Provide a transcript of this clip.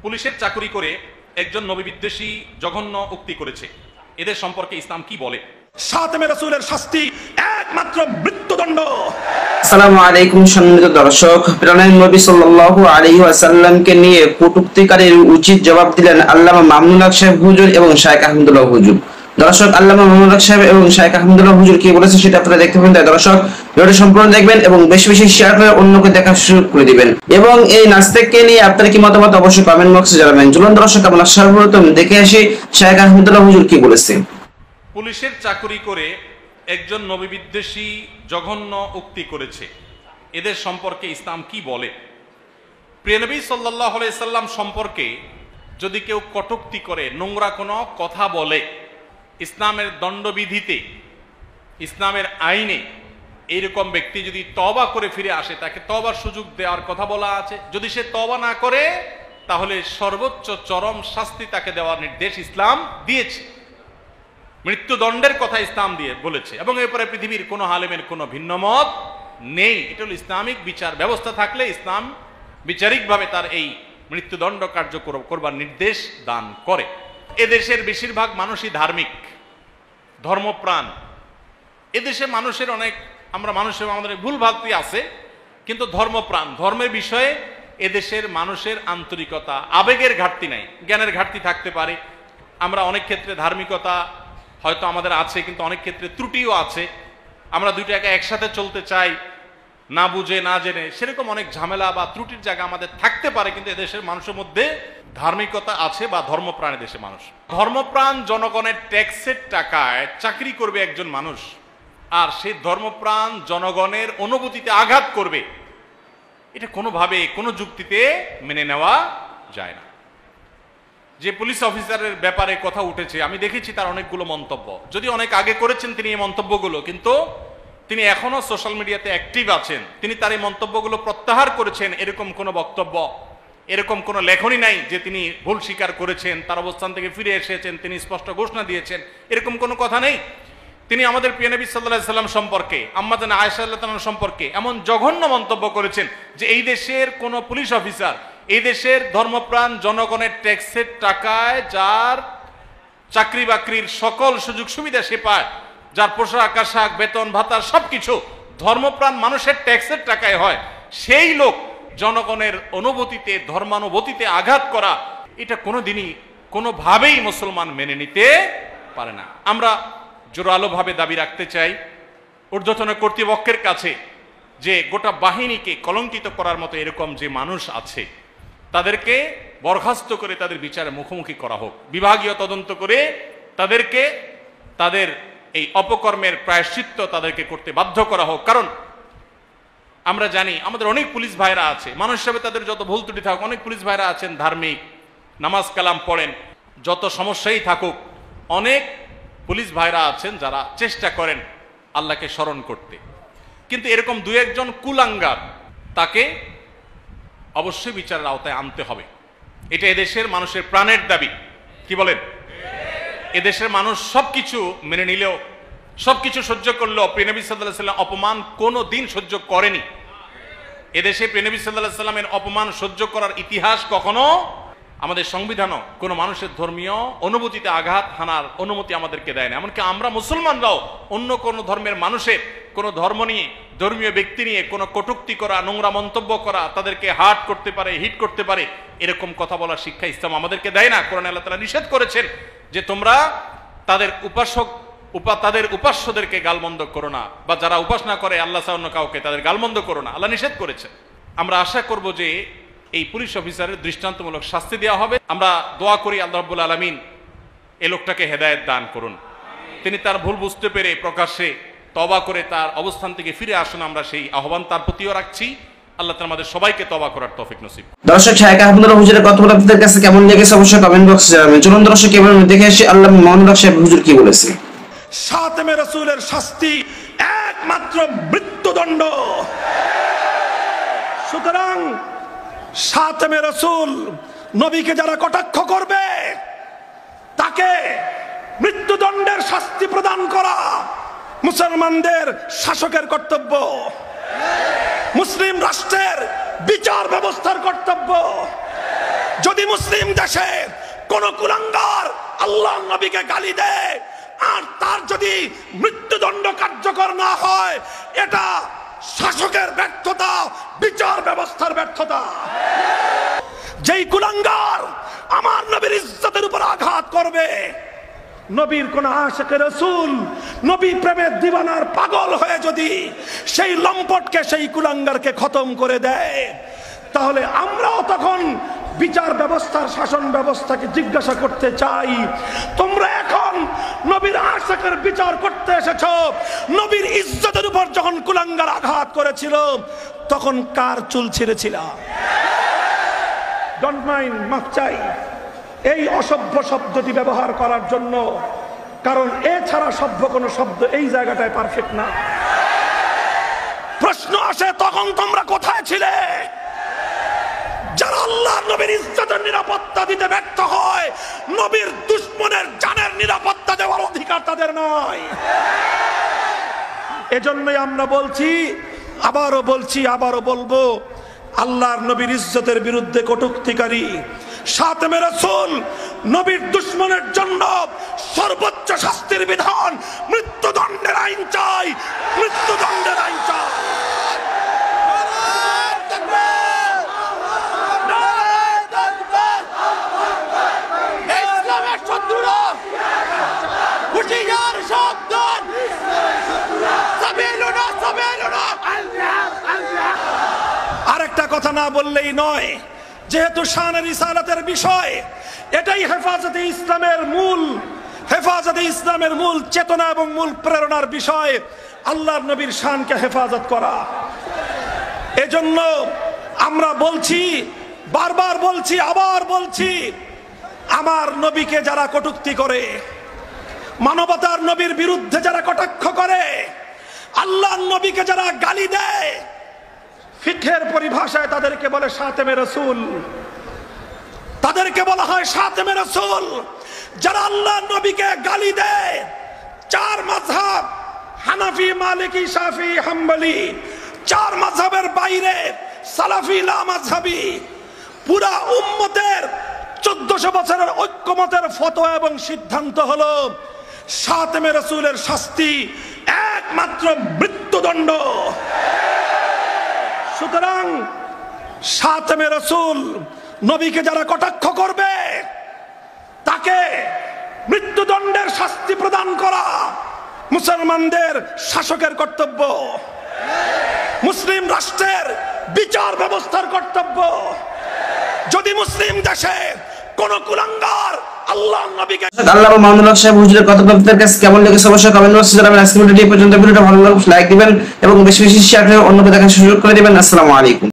পুলিশের চাকরি করে একজন নবী বিদ্বেষী জঘন্য উক্তি করেছে, এদের সম্পর্কে ইসলাম কি বলে? শাতমে রাসূলের শাস্তি একমাত্র মৃত্যুদণ্ড। আসসালামু আলাইকুম সম্মানিত দর্শক, প্রাণের নবী সাল্লাল্লাহু আলাইহি ওয়াসাল্লামকে নিয়ে কটূক্তিকারীর উচিত জবাব দিলেন আল্লামা মামুনুল হক সাহেব হুজুর এবং শাইখ আহমদুল্লাহ হুজুর। দর্শক, আল্লামা মামুনুল হক সাহেব এবং শাইখ আহমদুল্লাহ হুজুর কি বলেছে সেটা আপনারা দেখতে পাবেন। তাই দর্শক, ভিডিওটি সম্পূর্ণ দেখবেন এবং বেশি বেশি শেয়ার করে অন্যকে দেখার সুযোগ করে দিবেন। এবং এই নাস্তিককে নিয়ে আপনার কি মতামত অবশ্যই কমেন্ট বক্সে জানাবেন। চলুন দর্শক, আমরা সর্বপ্রথম দেখে আসি শাইখ আহমদুল্লাহ হুজুর কি বলেছে। পুলিশের চাকরি করে একজন নবী বিদ্বেষী জঘন্য উক্তি করেছে, এদের সম্পর্কে ইসলাম কি বলে? প্রিয় নবী সাল্লাল্লাহু আলাইহি সাল্লাম সম্পর্কে যদি কেউ কটূক্তি করে, নোংরা কোনো কথা বলে, ইসলামের দণ্ডবিধিতে, ইসলামের আইনে এইরকম ব্যক্তি যদি তওবা করে ফিরে আসে, তাকে তওবার সুযোগ দেওয়ার কথা বলা আছে। যদি সে তওবা না করে, তাহলে সর্বোচ্চ চরম শাস্তি তাকে দেওয়ার নির্দেশ ইসলাম দিয়েছে। মৃত্যুদণ্ডের কথা ইসলাম দিয়ে বলেছে এবং এরপরে পৃথিবীর কোনো আলেমের কোনো ভিন্ন মত নেই। এটা হল ইসলামিক বিচার ব্যবস্থা থাকলে ইসলাম বিচারিকভাবে তার এই মৃত্যুদণ্ড কার্যকর করবার নির্দেশ দান করে। এদেশের বেশিরভাগ মানুষই ধার্মিক, ধর্মপ্রাণ। এদেশে মানুষের অনেক, আমরা মানুষের আমাদের ভুল ভ্রান্তি আছে, কিন্তু ধর্মপ্রাণ, ধর্মের বিষয়ে এদেশের মানুষের আন্তরিকতা, আবেগের ঘাটতি নাই। জ্ঞানের ঘাটতি থাকতে পারে, আমরা অনেক ক্ষেত্রে ধার্মিকতা হয়তো আমাদের আছে, কিন্তু অনেক ক্ষেত্রে ত্রুটিও আছে। আমরা দুইটাকে একসাথে চলতে চাই, না বুঝে না জেনে, সেরকম অনেক ঝামেলা বা ত্রুটির জায়গা আমাদের থাকতে পারে, কিন্তু এদেশের মানুষের মধ্যে ধার্মিকতা আছে বা ধর্মপ্রাণ দেশের মানুষ। ধর্মপ্রাণ জনগণের ট্যাক্সের টাকায় চাকরি করবে একজন মানুষ, আর সেই ধর্মপ্রাণ জনগণের অনুভূতিতে আঘাত করবে, এটা কোনোভাবে কোনো যুক্তিতে মেনে নেওয়া যায় না। যে পুলিশ অফিসারের ব্যাপারে কথা উঠেছে, আমি দেখেছি তার অনেকগুলো মন্তব্য, যদি অনেক আগে করেছেন তিনি এই মন্তব্যগুলো, কিন্তু তিনি এখনো সোশ্যাল মিডিয়াতে অ্যাক্টিভ আছেন। তিনি তার এই মন্তব্যগুলো প্রত্যাহার করেছেন। এরকম কোনো বক্তব্য, এরকম কোনো লেখনী নাই যে তিনি ভুল স্বীকার করেছেন, তার অবস্থান থেকে ফিরে এসেছেন, তিনি স্পষ্ট ঘোষণা দিয়েছেন, এরকম কোনো কথা নেই। তিনি আমাদের প্রিয় নবী সাল্লাল্লাহু আলাইহি সাল্লাম সম্পর্কে, আম্মা জানা আয়েশা রাদিয়াল্লাহু আনহা সম্পর্কে এমন জঘন্য মন্তব্য করেছেন যে এই দেশের কোনো পুলিশ অফিসার, এই দেশের ধর্মপ্রাণ জনগণের ট্যাক্সের টাকায় যার চাকরি বাকরির সকল সুযোগ সুবিধা সে পায়, যার পোশাক আশাক বেতন ভাতা সবকিছু ধর্মপ্রাণ মানুষের ট্যাক্সের টাকায় হয়, সেই লোক জনগণের অনুভূতিতে, ধর্মানুভূতিতে আঘাত করা, এটা কোনোদিনই কোনোভাবেই মুসলমান মেনে নিতে পারে না। আমরা জোরালোভাবে দাবি রাখতে চাই ঊর্ধ্বতন কর্তৃপক্ষের কাছে যে গোটা বাহিনীকে কলঙ্কিত করার মতো এরকম যে মানুষ আছে, তাদেরকে বরখাস্ত করে তাদের বিচারে মুখোমুখি করা হোক। বিভাগীয় তদন্ত করে তাদেরকে তাদের এই অপকর্মের প্রায়শ্চিত্ত তাদেরকে করতে বাধ্য করা হোক। কারণ আমরা জানি আমাদের অনেক পুলিশ ভাইরা আছে, মানুষ হিসাবে তাদের যত ভুল ত্রুটি থাকুক, অনেক পুলিশ ভাইরা আছেন ধার্মিক, নামাজ কালাম পড়েন, যত সমস্যাই থাকুক, অনেক পুলিশ ভাইরা আছেন যারা চেষ্টা করেন আল্লাহকে স্মরণ করতে। কিন্তু এরকম দু একজন কুলাঙ্গার, তাকে অবশ্যই বিচারের আওতায় আনতে হবে। এটা এদেশের মানুষের প্রাণের দাবি। কি বলেন? এদেশের মানুষ সবকিছু মেনে নিলেও, সবকিছু সহ্য করলেও প্রিয় নবী সাল্লাল্লাহু আলাইহি সাল্লাম অপমান কোনো দিন সহ্য করেনি। এদেশে প্রিয় নবী সাল্লাল্লাহু আলাইহি সাল্লামের অপমান সহ্য করার ইতিহাস কখনো আমাদের সংবিধানও কোনো মানুষের ধর্মীয় অনুভূতিতে আঘাত হানার অনুমতি আমাদেরকে দেয় না। এমনকি আমরা মুসলমানরাও অন্য কোনো ধর্মের মানুষের কোনো ধর্ম নিয়ে, ধর্মীয় ব্যক্তি নিয়ে কোনো কটূক্তি করা, নোংরা মন্তব্য করা, তাদেরকে হার্ট করতে পারে, হিট করতে পারে, এরকম কথা বলার শিক্ষা ইসলাম আমাদেরকে দেয় না। কোরআনে আল্লাহ তাআলা নিষেধ করেছেন যে তোমরা তাদের তাদের উপাস্যদেরকে গালমন্দ করো না, বা যারা উপাসনা করে আল্লাহ ছাড়া অন্য কাউকে, তাদের গালমন্দ করো না, আল্লাহ নিষেধ করেছেন। আমরা আশা করব যে এই পুলিশ অফিসারের দৃষ্টান্তমূলক শাস্তি দেওয়া হবে। আমরা দোয়া করি আল্লাহ রাব্বুল আলামিন এই লোকটাকে হেদায়েত দান করুন, তিনি তার ভুল বুঝতে পেরে প্রকাশ্যে তওবা করে তার অবস্থান থেকে ফিরে আসুন। আমরা সেই আহ্বান তার প্রতিও রাখছি। আল্লাহ তাআলা আমাদের সবাইকে তওবা করার তৌফিক নসিব। দর্শক, শাইখ আহমদুল্লাহ হুজুরের কথাগুলো আপনাদের কাছে কেমন লেগেছে অবশ্যই কমেন্ট বক্সে জানাবেন। চলুন দর্শক, এবার দেখে আসি আল্লামা মামুনুল হক সাহেব হুজুর কি বলেছে। শাতমে রাসূলের শাস্তি একমাত্র মৃত্যুদণ্ড। সুতরাং শাতমে রাসূল নবীকে যারা কটাক্ষ করবে, তাকে মৃত্যুদণ্ডের শাস্তি প্রদান করা মুসলমানদের শাসকের কর্তব্য, মুসলিম রাষ্ট্রের বিচার ব্যবস্থার কর্তব্য। যদি মুসলিম দেশে কোন কুলাঙ্গার আল্লাহ নবীকে গালি দেয় আর তার যদি মৃত্যুদণ্ড কার্যকর না হয়, এটা শাসকের ব্যর্থতা, বিচার ব্যবস্থার ব্যর্থতা। যেই কুলাঙ্গার আমার নবীর ইজ্জতের উপর আঘাত করবে, নবীর কোন আশিকে রাসূল, নবী প্রেমের দিওয়ানার পাগল হয়ে যদি সেই লম্পটকে, সেই কুলাঙ্গারকে খতম করে দেয়, তাহলে আমরাও তখন বিচার ব্যবস্থার, শাসন ব্যবস্থাকে জিজ্ঞাসা করতে চাই, তোমরা এখন নবীর আশিকের বিচার করতে এসেছো, নবীর ইজ্জতের উপর যখন কুলাঙ্গার আঘাত করেছিল তখন কার চুল ছিঁড়েছিল? ডোন্ট মাইন্ড, মাফ চাই এই অসভ্য শব্দটি ব্যবহার করার জন্য, কারণ এছাড়া সভ্য কোনো শব্দ এই জায়গাটায় পারফেক্ট না। প্রশ্ন আসে, তখন তোমরা কোথায় ছিলে? যারা আল্লাহ নবীর ইজ্জতের নিরাপত্তা দিতে ব্যর্থ হয়, নবীর দুশমনের জানের নিরাপত্তা দেওয়ার অধিকার তাদের নয়। এজন্যই আমরা বলছি, আবারও বলছি, আবারও বলবো, আল্লাহর নবীর ইজ্জতের বিরুদ্ধে কটূক্তিকারী, শাতমে রাসূল, নবীর দুশমনের জন্য সর্বোচ্চ শাস্তির বিধান, মৃত্যুদণ্ডের আইন চাই, মৃত্যুদণ্ডের আইন চাই। আরেকটা কথা না বললেই নয়, যেহেতু শান রিসালাতের বিষয়, এটাই হেফাজতে ইসলামের মূল, হেফাজতে ইসলামের মূল চেতনা এবং মূল প্রেরণার বিষয়, আল্লাহর নবীর শানকে হেফাজত করা। এজন্য আমরা বলছি, বারবার বলছি, আবার বলছি, আমার নবীকে যারা কটূক্তি করে, মানবতার নবীর বিরুদ্ধে যারা কটাক্ষ করে, আল্লাহর নবীকে যারা গালি দেয়, ফিকহের পরিভাষায় তাদেরকে বলে শাতমে রাসূল, তাদেরকে বলা হয় শাতমে রাসূল। যারা আল্লাহর নবীকে গালি দেয়, চার মাযহাব, হানাফি, মালিকি, শাফি, হাম্বলি, চার মাযহাবের বাইরে সালাফি, লামাযহাবি, পুরা উম্মতের 1400 বছরের ঐক্যমতের ফতোয়া এবং সিদ্ধান্ত হলো শাতমে রাসূলের শাস্তি একমাত্র মৃত্যুদণ্ড। সুতরাং শাতমে রাসূল, নবীকে যারা কটাক্ষ করবে তাকে মৃত্যুদণ্ডের শাস্তি প্রদান করা মুসলমানদের শাসকের কর্তব্য, মুসলিম রাষ্ট্রের বিচার ব্যবস্থার কর্তব্য। যদি মুসলিম দেশে কোন কুলাঙ্গার আল্লাহ নবীকে, আল্লামা মামুনুল হক সাহেব হুজুরের কথা আপনাদের কাছে কেমন লেগেছে অবশ্যই কমেন্ট বক্সে জানাবেন। আজকের ভিডিও পর্যন্ত, ভিডিওটা ভালো লাগলে লাইক দিবেন এবং বেশি বেশি শেয়ার করে অন্যকে দেখার সুযোগ করে দিবেন। আসসালামু আলাইকুম।